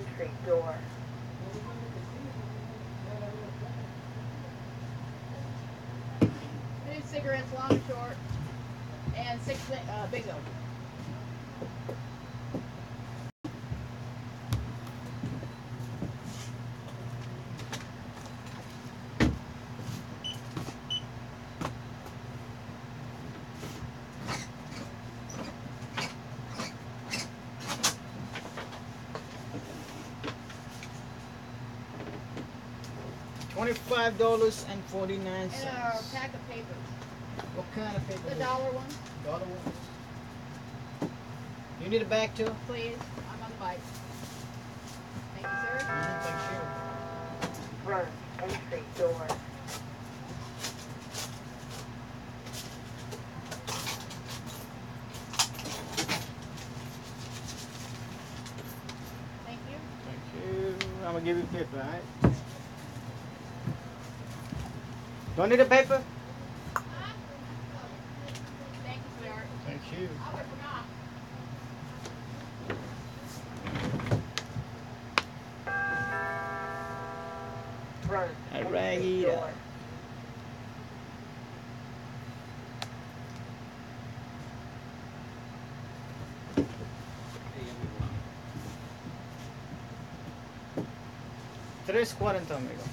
entry door. New cigarettes, long and short, and 6 bingo. $25.49. And a pack of papers. What kind of paper? The dollar one, Dollar ones. You need a bag too? please. I'm on the bike. Thank you, sir. Thank you. Front entry door. Thank you. Thank you. I'm gonna give you paper, alright? Don't need a paper? Thank you, sweetheart. Thank you. I would have forgot. Front Alright, entry door. $3.40, amigo.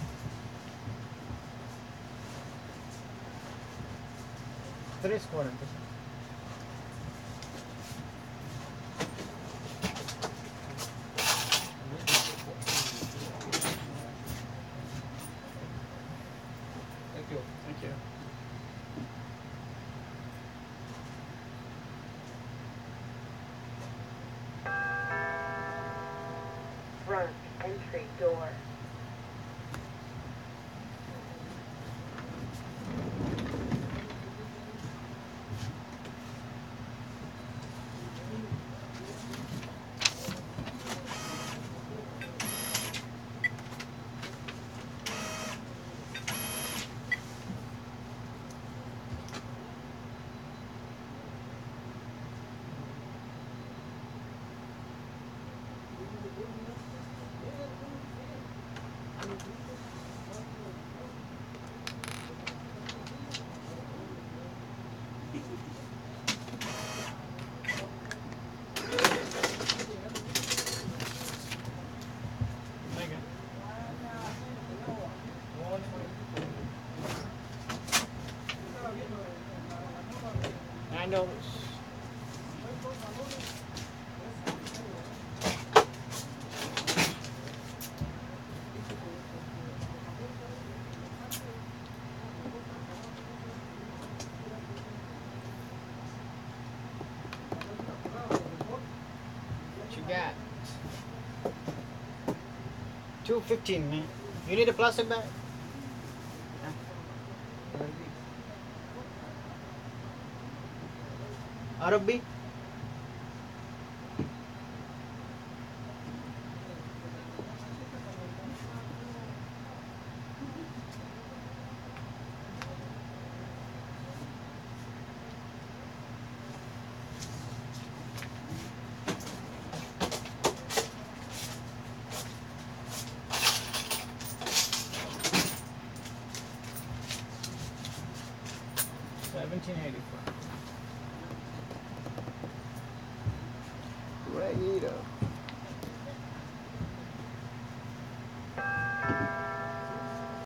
$3.40. Thank you. Thank you. Front entry door. Thank you. $9. What you got? $2.15, man. You need a plastic bag? Arabi? $17.84. Right.